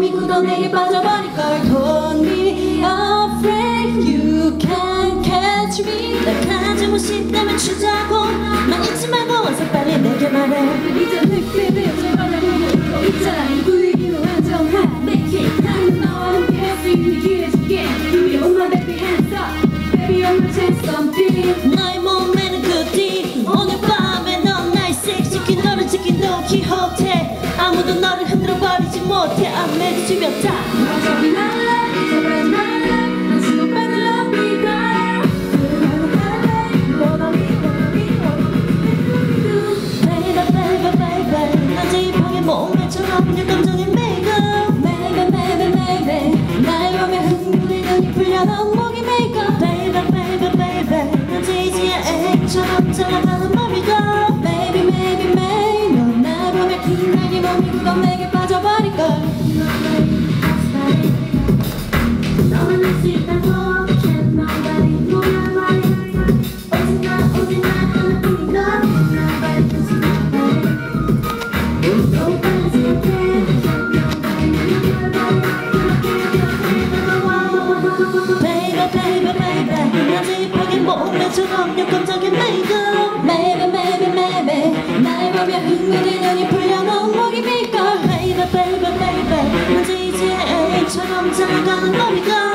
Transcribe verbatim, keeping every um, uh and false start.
몸이 굳어 내게 빠져버릴걸. Don't be afraid, you can catch me. 날 가지고 싶다면 주자고, 난 잊지 말고 어서 빨리 내게 말해. 이제 느낌이 제발 날 보고 있잖아. 이 분위기로 안정해. Make it. 나는 너와 함께 할 수 있는 기회 줄게. Give me all my baby hands up. Baby I'm gonna change something. 너의 몸에는 그뒤 오늘 밤에 넌 나의 섹시킨 너를 지킨 너 기호태. 아무도 너를 흔들어버리지 못해. I'm ready to be attacked. 어차피 날래 제발 말래. 난 지금 better love me girl. 그러고 갈래. Wanna be wanna be wanna be. Baby baby baby 난 제입하게 몸매처럼 내 감정의 makeup. Baby baby baby 날 보면 흥분해 눈이 풀려 넌 목이 makeup. Baby baby baby 난 제이지의 애처럼 잘나가는 맘이가. Baby baby baby 넌날 보면 긴장이 몸이 굳어 내게 빠져버릴걸. 너만 알 수 있다고 Can't nobody 뭐야 말해. 오지마 오지마 하나뿐인 걸. Nobody does nobody. 너만 생각해. Baby baby baby 난 제입하게 몸매처럼 역감적인 makeup. Baby baby baby 날 보면 흥분해 눈이 풀려 넌 목이 밀걸. Baby baby baby 난 제이지의 애처럼 잘나가는 맘이가.